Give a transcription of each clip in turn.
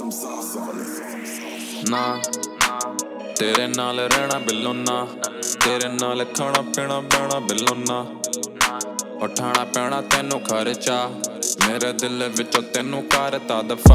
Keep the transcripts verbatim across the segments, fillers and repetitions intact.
ना तेरे नाल रहना बिल्लो ना, तेरे नाल खाना पीना बैना बिल्लो ना, उठाना पैना तेनू खर्चा, मेरे दिल विचो तेनू करता दफा।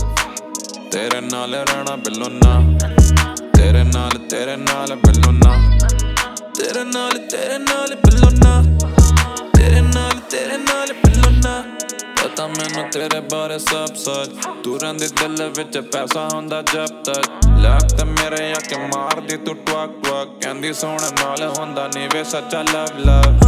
तेरे नाल रहना बिल्लो ना, तेरे नाल तेरे नाल बिल्लो ना, तेरे नाल तेरे नाल बिल्लो ना, तेरे नाल तेरे नाल बिल्लो ना। पता मैनू तेरे बारे सब सच, तू रहिंदी दिल विच पैसा हुंदा जब तक, लग ते मेरे आके मार दी तू ट्वक ट्वक, कहंदी सोहणे नाल हुंदा नी वे सच्चा लव लव।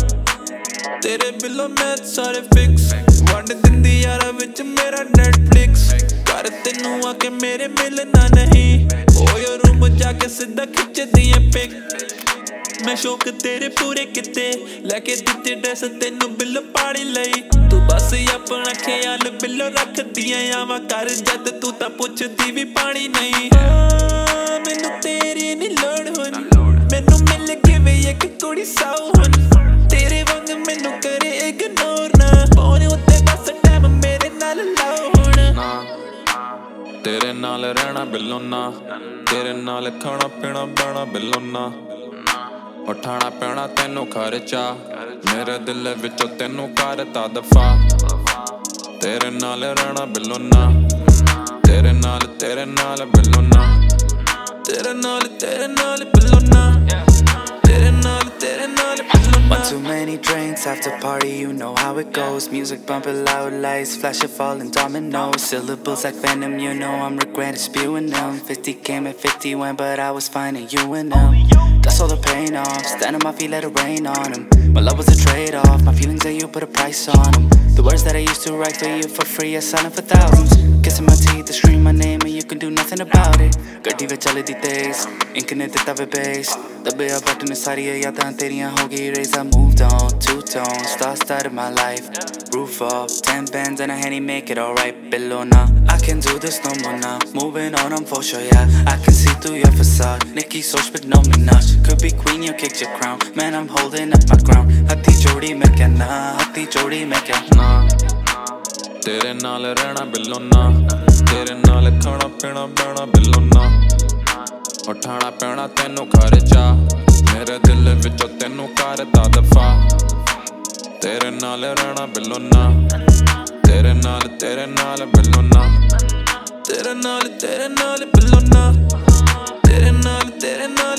तेरे बिल्लो मैच सारे फिक्स, वंड दिंदी यारा विच मेरा नेटफ्लिक्स, कर तेनू आके मेरे मिलना नहीं, ओयो रूम जाके सीधा खिच दिए पिक। मैं शौक तेरे पूरे किते, लेके दिते ड्रेस तेनू बिल्लो पाड़ी लई, तू बस अपना ख्याल बिल्लो रख दिया आवा कर जद तू तां पुछदी भी पानी नहीं। मैनू तेरी नी लोड़ हुन, मैनू मिल के वे एक कुड़ी साऊ हुन, तेरे वांग मैनू करे इग्नोर ना, फोन उत्ते बस टाइम मेरे नाल लाओ हुन। ना तेरे नाल रहना बिल्लो ना, तेरे नाल खाना पीना बैना बिल्लो ना, उठाना पैना तेनू खर्चा, मेरे दिल विचो तेनू करता दफा। तेरे नाल रहना बिल्लो ना, तेरे नाल तेरे नाल बिल्लो ना, तेरे नाल तेरे नाल बिल्लो ना, तेरे नाल तेरे नाल बिल्लो ना। One too many drinks after party, you know how it goes. Music bumping loud, lights flashing, falling dominoes. Syllables like venom, you know I'm regretting spewing them. Fifty came and fifty went, but I was finding you and them. That's all the pain off, stand on my feet, let it rain on them. My love was a trade-off, my feelings that you put a price on them. The words that I used to write for you for free are selling for thousands. Kissing my teeth, to scream my name and you can do nothing about it. Gaddi vich chale di tez, ink ne ditta ve base, dabbeya button sariya yaadan teriyan ho gayi raise. I moved on, two tones, start started my life. Roof up, ten bands and a Henny make it alright. Billo na, I can't do this no more now. Moving on, I'm for sure, yeah. I can see through your facade. Nicki Soch, but no Minaj. Could be queen, you kicked your crown. Man, I'm holding up my ground. Hatti jodi mein kya na, hatti jodi mein kya na. तेरे नाल रहना बिल्लो ना, तेरे नाल खाना पीना बैना बिल्लो ना, उठाना पैना तेनू खर्चा, मेरे दिल विचो तेनू करता दफा। तेरे नाल रहना बिल्लो ना, तेरे नाल तेरे नाल बिल्लो ना, तेरे नाल तेरे नाल बिल्लो ना, तेरे नाल तेरे नाल